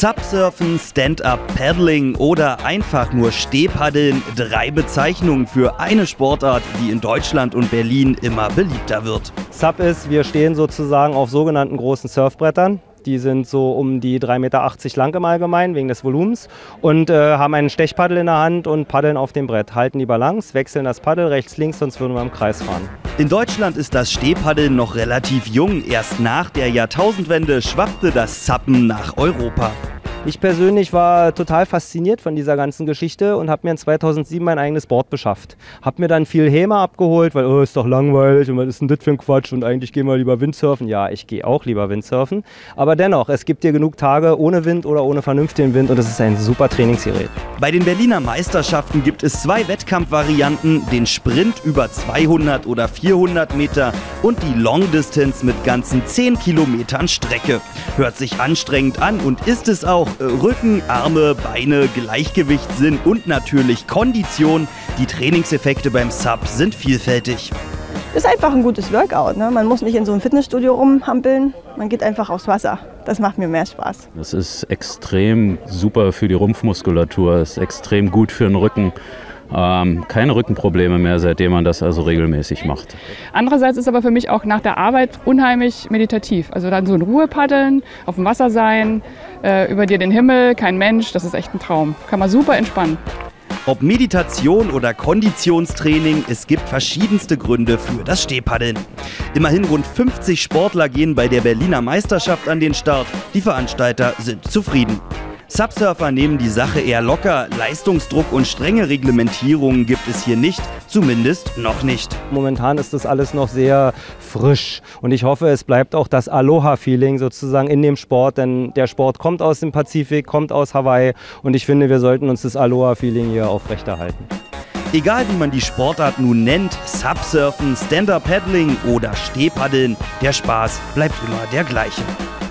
Subsurfen, Stand-Up-Paddling oder einfach nur Stehpaddeln, 3 Bezeichnungen für eine Sportart, die in Deutschland und Berlin immer beliebter wird. Sub ist, wir stehen sozusagen auf sogenannten großen Surfbrettern. Die sind so um die 3,80 Meter lang im Allgemeinen, wegen des Volumens. Und haben einen Stechpaddel in der Hand und paddeln auf dem Brett. Halten die Balance, wechseln das Paddel rechts, links, sonst würden wir im Kreis fahren. In Deutschland ist das Stehpaddeln noch relativ jung. Erst nach der Jahrtausendwende schwappte das Suppen nach Europa. Ich persönlich war total fasziniert von dieser ganzen Geschichte und habe mir in 2007 mein eigenes Board beschafft. Habe mir dann viel HEMA abgeholt, weil ist doch langweilig und was ist denn das für ein Quatsch und eigentlich gehen wir lieber Windsurfen. Ja, ich gehe auch lieber Windsurfen, aber dennoch, es gibt hier genug Tage ohne Wind oder ohne vernünftigen Wind und es ist ein super Trainingsgerät. Bei den Berliner Meisterschaften gibt es 2 Wettkampfvarianten, den Sprint über 200 oder 400 Meter und die Long Distance mit ganzen 10 Kilometern Strecke. Hört sich anstrengend an und ist es auch. Rücken, Arme, Beine, Gleichgewichtssinn und natürlich Kondition. Die Trainingseffekte beim Sub sind vielfältig. Das ist einfach ein gutes Workout, ne? Man muss nicht in so einem Fitnessstudio rumhampeln, man geht einfach aufs Wasser. Das macht mir mehr Spaß. Das ist extrem super für die Rumpfmuskulatur, ist extrem gut für den Rücken. Keine Rückenprobleme mehr, seitdem man das also regelmäßig macht. Andererseits ist aber für mich auch nach der Arbeit unheimlich meditativ. Also dann so in Ruhe paddeln, auf dem Wasser sein, über dir den Himmel, kein Mensch, das ist echt ein Traum. Kann man super entspannen. Ob Meditation oder Konditionstraining, es gibt verschiedenste Gründe für das Stehpaddeln. Immerhin rund 50 Sportler gehen bei der Berliner Meisterschaft an den Start. Die Veranstalter sind zufrieden. Subsurfer nehmen die Sache eher locker. Leistungsdruck und strenge Reglementierungen gibt es hier nicht, zumindest noch nicht. Momentan ist das alles noch sehr frisch und ich hoffe, es bleibt auch das Aloha-Feeling sozusagen in dem Sport, denn der Sport kommt aus dem Pazifik, kommt aus Hawaii und ich finde, wir sollten uns das Aloha-Feeling hier aufrechterhalten. Egal wie man die Sportart nun nennt, Subsurfen, Stand-Up-Paddling oder Stehpaddeln, der Spaß bleibt immer der gleiche.